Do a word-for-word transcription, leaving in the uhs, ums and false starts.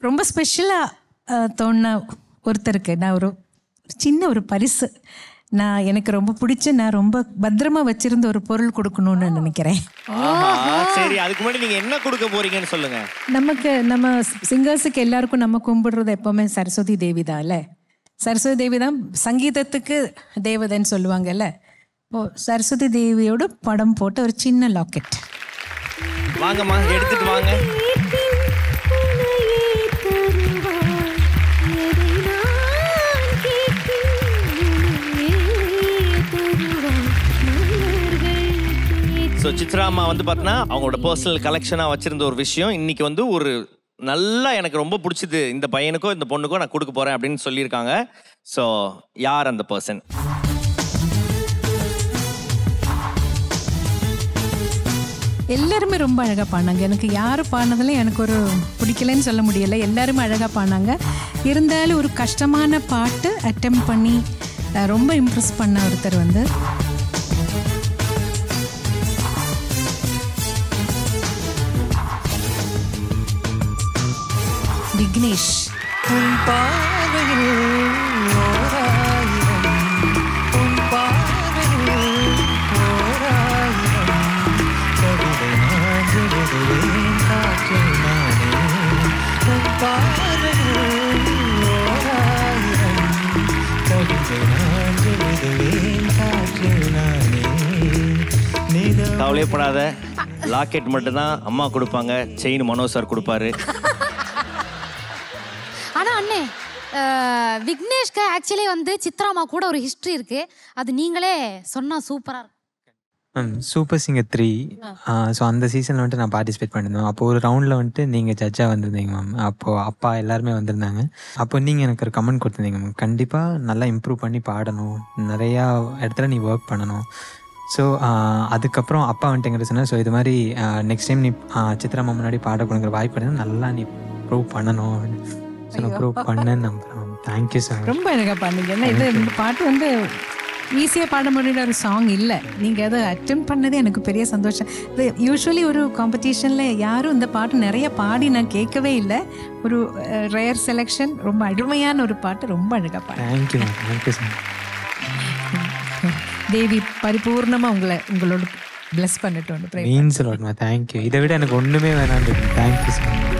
ரொம்ப ஸ்பெஷலாக தோணுன ஒருத்தருக்கு நான் ஒரு சின்ன ஒரு பரிசு நான் எனக்கு ரொம்ப பிடிச்ச நான் ரொம்ப பத்திரமா வச்சிருந்த ஒரு பொருள் கொடுக்கணும்னு நினைக்கிறேன். சரி, அதுக்கு முன்னாடி நீங்க என்ன கொடுக்க போறீங்கன்னு சொல்லுங்க. நமக்கு நம்ம சிங்கர்ஸுக்கு எல்லாருக்கும் நம்ம கும்பிடுறது எப்பவுமே சரஸ்வதி தேவி தான் இல்ல. சரஸ்வதி தேவி தான் சங்கீதத்துக்கு தேவதைன்னு சொல்லுவாங்கல்ல. ஓ, சரஸ்வதி தேவியோட படம் போட்டு ஒரு சின்ன லாக்கெட். வாங்கம்மா, எடுத்துட்டு வாங்க. ஸோ சித்ரா அம்மா வந்து பார்த்தீங்கன்னா அவங்களோட பர்சனல் கலெக்ஷனாக வச்சிருந்த ஒரு விஷயம் இன்னைக்கு வந்து ஒரு நல்லா எனக்கு ரொம்ப பிடிச்சது இந்த பையனுக்கோ இந்த பொண்ணுக்கோ நான் கொடுக்க போறேன் அப்படின்னு சொல்லியிருக்காங்க. ஸோ யார் அந்த பர்சன்? எல்லாருமே ரொம்ப அழகாக பாடினாங்க. எனக்கு யார் பாடினதில் எனக்கு ஒரு பிடிக்கலன்னு சொல்ல முடியலை. எல்லாருமே அழகாக பாடினாங்க. இருந்தாலும் ஒரு கஷ்டமான பாட்டு அட்டெம்ட் பண்ணி ரொம்ப இம்ப்ரெஸ் பண்ண ஒருத்தர் வந்து விக்னேஷ். கவலைப்படாத, லாக்கெட் மட்டும்தான் அம்மா கொடுப்பாங்க, செயின் மனோ சார் கொடுப்பாரு. ஆனா அண்ணே, விக்னேஷ்க்கு ஆக்சுவலி வந்து சித்ராமா கூட ஒரு ஹிஸ்ட்ரி இருக்கு. அது நீங்களே சொன்னா சூப்பரா இருக்கும். Ma'am Super Singer three so அந்த சீசனில் வந்துட்டு நான் பார்ட்டிசிபேட் பண்ணியிருந்தேன். அப்போது ஒரு ரவுண்டில் வந்துட்டு நீங்கள் ஜட்ஜாக வந்திருந்தீங்க மேம். அப்போது அப்பா எல்லாருமே வந்திருந்தாங்க. அப்போ நீங்கள் எனக்கு ஒரு கமெண்ட் கொடுத்துருந்தீங்க மேம், கண்டிப்பாக நல்லா இம்ப்ரூவ் பண்ணி பாடணும், நிறையா இடத்துல நீ ஒர்க் பண்ணணும். ஸோ அதுக்கப்புறம் அப்பா வந்துட்டு எங்கிட்ட சொன்னேன், ஸோ இது மாதிரி நெக்ஸ்ட் டைம் நீ சித்ராமா முன்னாடி பாட கொடுக்குற வாய்ப்பு இருந்தால் நல்லா நீ ப்ரூவ் பண்ணணும். ஸோ நான் ப்ரூவ் பண்ணேன்னு நம்புகிறேன் மேம். Thank you sir. ரொம்ப அழகாக பாடுங்க. ஏன்னா இது இந்த பாட்டு வந்து ஈஸியாக பாட முடியுற ஒரு சாங் இல்லை. நீங்கள் அதை அட்டெம்ட் பண்ணதே எனக்கு பெரிய சந்தோஷம். இது யூஸ்வலி ஒரு காம்படிஷனில் யாரும் இந்த பாட்டு நிறைய பாடி நான் கேட்கவே இல்லை. ஒரு ரேர் செலெக்ஷன், ரொம்ப அருமையான ஒரு பாட்டு, ரொம்ப அழகாக பாடு. Thank you ma'am. Thank you sir. Devi பரிபூர்ணமாக உங்களை உங்களோட பிளஸ் பண்ணிட்டு வந்து மீன்ஸ் லாட் மேம். தேங்க்யூ. இதை விட எனக்கு ஒன்றுமே வேணாம். Thank you sir.